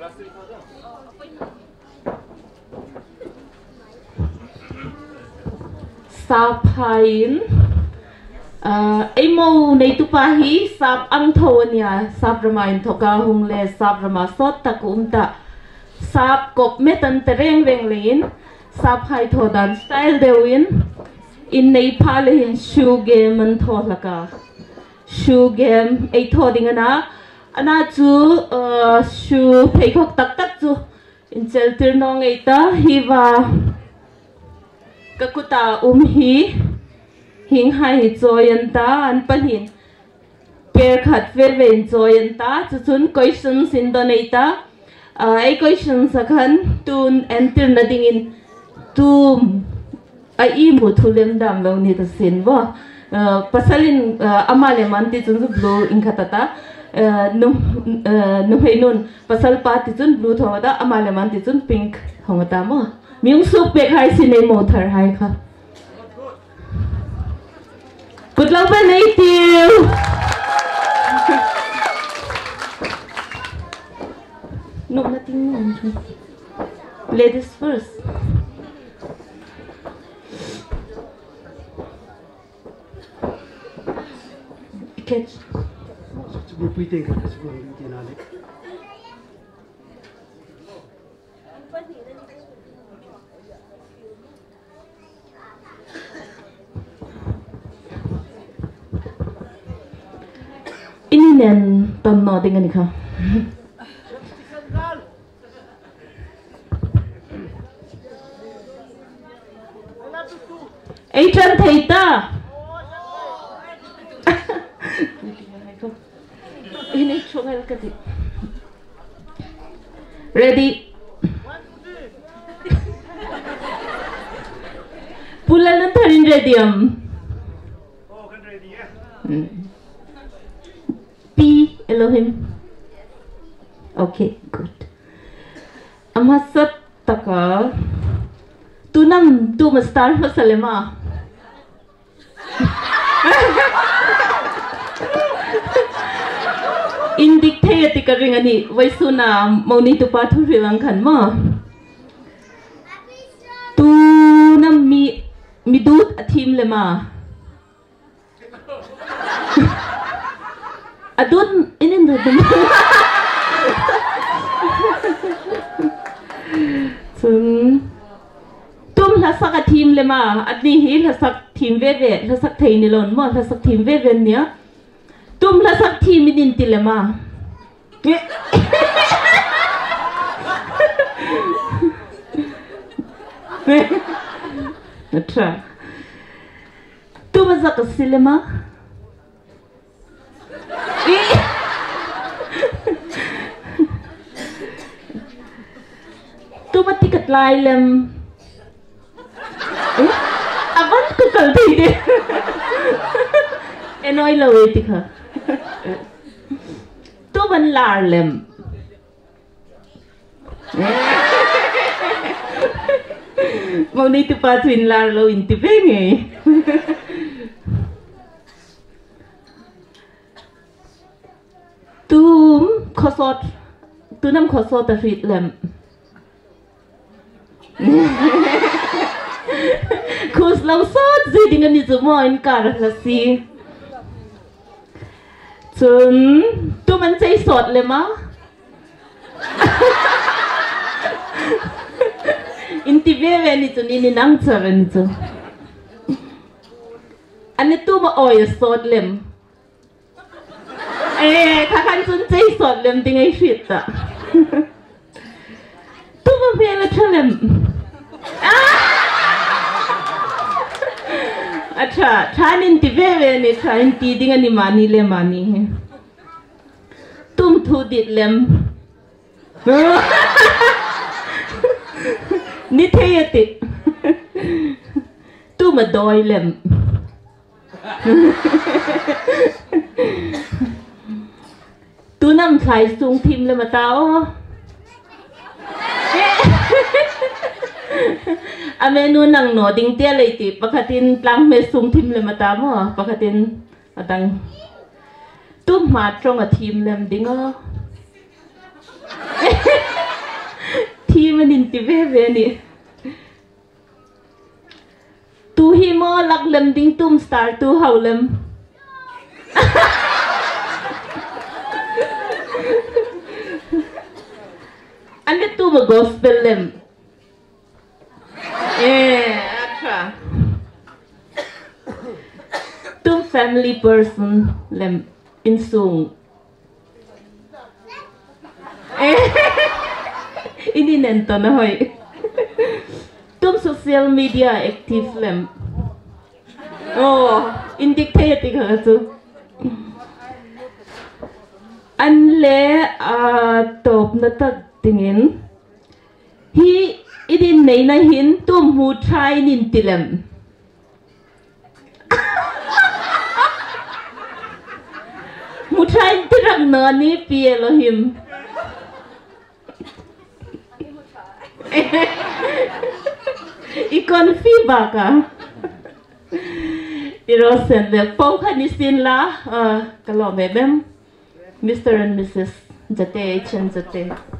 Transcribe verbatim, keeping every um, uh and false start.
Sapain ai mau nei tu pahi sap ang thonia sap ramain thoka hung le sap rama sot ta kumta sap kop metan tereng reng lein sap hai thodan style dewin in nei phale hin shoe game an tholaka shoe game ai thoding ana ana chu shoe phekhok tak tak chu in chel tir nong ai ta hiwa kakuta um hi hing hai joyan ta an panin care khat ve ven joyan ta chu chun questions in donata ai questions akhan tun enter na ding in tu ai i mu thulem dam lo ni ta sin bo pasalin amale man ti chun blue in khatata num num hei nun pasal pa ti chun blue thawada amale man ti chun pink thawata mo miung sup pe khai sin ei mo thar hai kha good luck ba nei tiu no nothing no ladies first catch Tuolpui tengah sebelum dia naik. Ini nen tanno dengan ni kah? Eh jangan theta. Ini chongal kati. Ready? Pulan na tharin ready am. Oh, kan ready ya. P Elohim. Okay, good. Amasat taka. Tu nam tu mastar masalema. Indik thaya tika ringani waisuna mauni tu pathu rilang khan ma. Tu nam mi midut athim lema. Adun inin dudum. Tum tum lasak athim lema adni hi lasak thim veve lasak thaini lon mo lasak thim veve nia tum lasak thim inin tilema Atra tu masak silema tu mati kat lai lem aban ko kalti de enoi lawe tikha tu ban lar lem mau ni tu pa twin lar lo inti pe nge tu khosot tu nam khosot ta fit lem Kus lau sot zi dengan ni semua in kar lasi. Chun tu man say sot le ma. Inti bebe ni chun ini nang chara ni chun. Ane tu ma oy sot lem. Eh kakan chun say sot lem tingai fit ta. Tu ma bebe chalem. अच्छा छान इंती वेवे ने छान इंती दिंगा नि मानी ले मानी है तुम थू दित लेम निथे यति तुम दोय लेम तू नम छाई सुंग थिम ले बताओ Amenu nang no ding tia leiti pakatin tlang me sung thim le mata mo pakatin atang tu ma trong a thim lem dingo manin ti ve ve ni tu hi mo lak lem ding tum star tu hau lem ane tu ma gospel lem eh acha tum family person lem in sung ini nento na hoy tum social media active lem oh indicate ka tu anle a top na tak tingin hi idin nei na hin tum hu try nin tilem mu try tirang na ni pi Elohim ikon fi baka irosen le pau khanisin la kalome bem Mister and Missus Zatea and Zatea